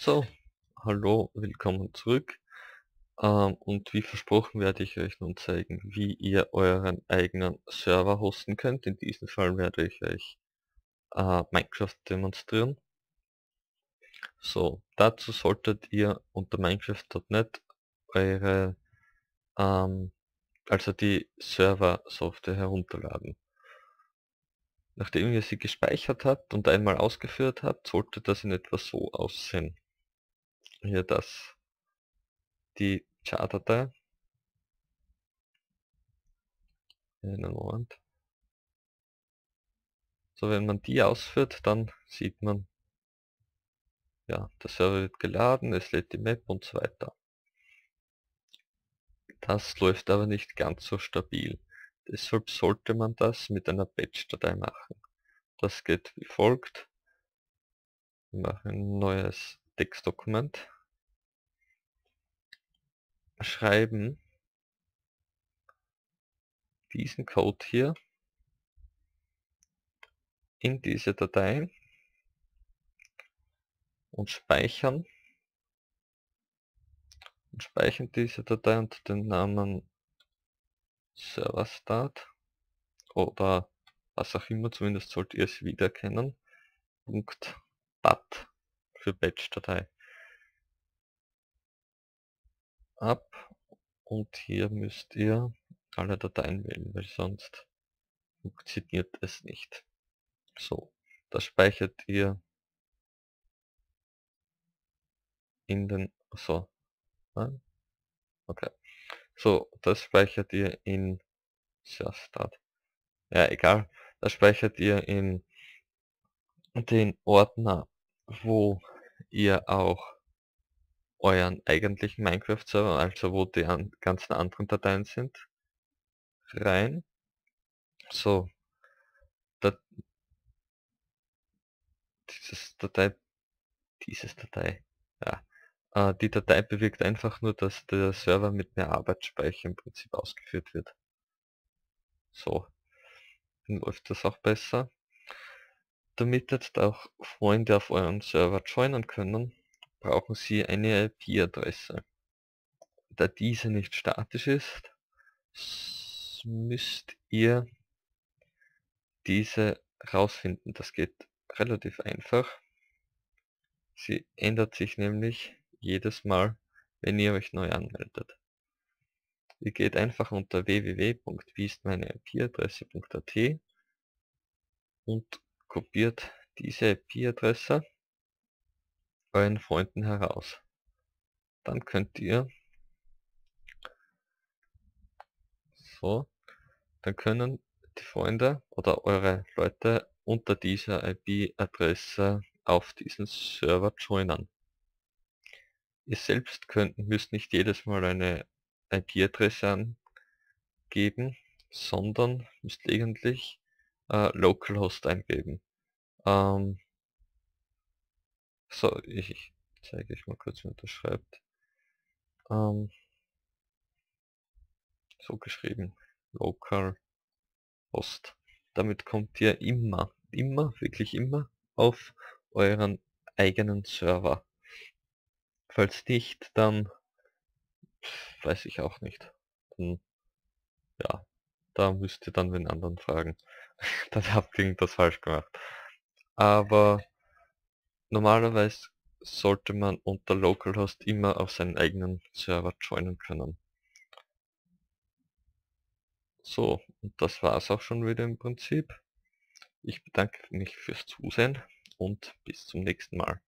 So, hallo, willkommen zurück. Und wie versprochen werde ich euch nun zeigen, wie ihr euren eigenen Server hosten könnt. In diesem Fall werde ich euch Minecraft demonstrieren. So, dazu solltet ihr unter Minecraft.net eure, also die Server-Software herunterladen. Nachdem ihr sie gespeichert habt und einmal ausgeführt habt, sollte das in etwa so aussehen. Hier die Jar-Datei. Einen Moment. So, wenn man die ausführt, dann sieht man, ja, der Server wird geladen, es lädt die Map und so weiter. Das läuft aber nicht ganz so stabil. Deshalb sollte man das mit einer Batch-Datei machen. Das geht wie folgt. Wir machen ein neues Textdokument, schreiben diesen Code hier in diese Datei und speichern diese Datei unter dem Namen serverstart oder was auch immer, zumindest sollt ihr es wiedererkennen. .bat für Batch-Datei ab und hier müsst ihr alle Dateien wählen, weil sonst funktioniert es nicht. So, das speichert ihr in den, so, nein? Okay. So, das speichert ihr in Start. Ja, egal. Das speichert ihr in den Ordner, wo ihr auch euren eigentlichen Minecraft-Server, also wo die ganzen anderen Dateien sind, rein. So, da, dieses Datei, ja. Die Datei bewirkt einfach nur, dass der Server mit mehr Arbeitsspeicher im Prinzip ausgeführt wird. So, dann läuft das auch besser. Damit jetzt auch Freunde auf euren Server joinen können, brauchen Sie eine IP-Adresse. Da diese nicht statisch ist, müsst ihr diese rausfinden. Das geht relativ einfach. Sie ändert sich nämlich jedes Mal, wenn ihr euch neu anmeldet. Ihr geht einfach unter www.wieistmeineIP-Adresse.at und kopiert diese IP-Adresse euren Freunden heraus. Dann könnt ihr so, dann können die Freunde oder eure Leute unter dieser IP-Adresse auf diesen Server joinen. Ihr selbst müsst nicht jedes Mal eine IP-Adresse angeben, sondern müsst lediglich localhost eingeben. So, ich zeige euch mal kurz, wie man das schreibt. So geschrieben, localhost. Damit kommt ihr immer, wirklich immer auf euren eigenen Server. Falls nicht, dann weiß ich auch nicht. Dann, ja, da müsst ihr dann den anderen fragen. Dann habt ihr irgendwas falsch gemacht. Aber normalerweise sollte man unter localhost immer auf seinen eigenen Server joinen können. So, und das war's auch schon wieder im Prinzip. Ich bedanke mich fürs Zusehen und bis zum nächsten Mal.